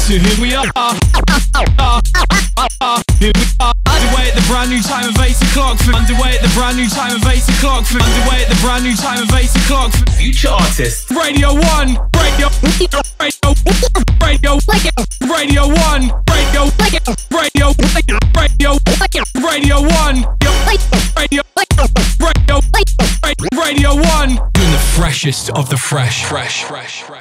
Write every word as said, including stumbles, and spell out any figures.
So here we are. Here we are. Underway at the brand new time of eight o'clock. Underway at the brand new time of eight o'clock. Underway at the brand new time of eight o'clock. Future artist. Radio One. Radio. Radio. Radio. Radio One. Radio. Radio. Radio. Radio One. Radio. Radio. Radio One. Doing the freshest of the fresh. Fresh. Fresh. Fresh.